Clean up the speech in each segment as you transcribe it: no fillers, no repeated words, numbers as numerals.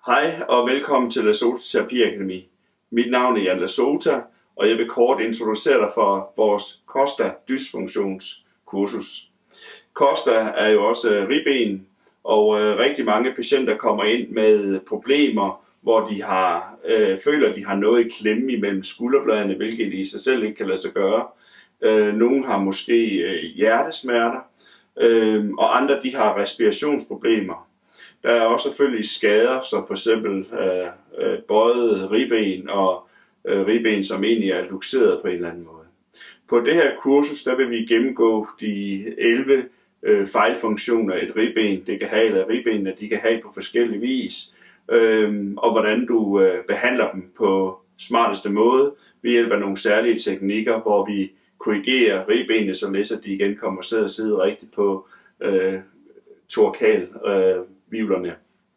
Hej og velkommen til Lasota Terapi Akademi. Mit navn er Jan Lasota, og jeg vil kort introducere dig for vores Costa dysfunktionskursus. Costa er jo også ribben, og rigtig mange patienter kommer ind med problemer, hvor de føler, at de har noget i klemme imellem skulderbladene, hvilket i sig selv ikke kan lade sig gøre. Nogle har måske hjertesmerter, og andre de har respirationsproblemer. Der er også selvfølgelig skader, som for eksempel bøjet ribben og ribben, som egentlig er lukseret på en eller anden måde. På det her kursus, der vil vi gennemgå de 11 fejlfunktioner, et ribben det kan have, eller ribbenene de kan have på forskellige vis, og hvordan du behandler dem på smarteste måde ved hjælp af nogle særlige teknikker, hvor vi korrigerer ribbenene, således at de igen kommer til at sidde rigtigt på torkalvivlerne.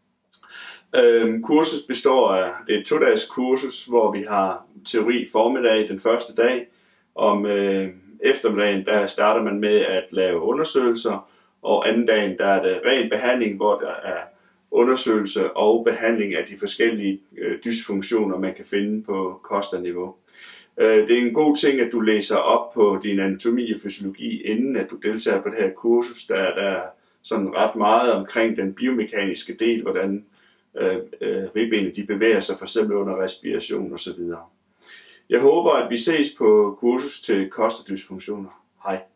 Kursus består af et 2-dages kursus, hvor vi har teori formiddag den første dag. Om eftermiddagen der starter man med at lave undersøgelser, og anden dagen der er det ren behandling, hvor der er undersøgelse og behandling af de forskellige dysfunktioner, man kan finde på Costa-niveau. Det er en god ting, at du læser op på din anatomi og fysiologi, inden at du deltager på det her kursus. Der er sådan ret meget omkring den biomekaniske del, hvordan ribbenene de bevæger sig, for eksempel under respiration osv. Jeg håber, at vi ses på kursus til Costa dysfunktioner. Hej.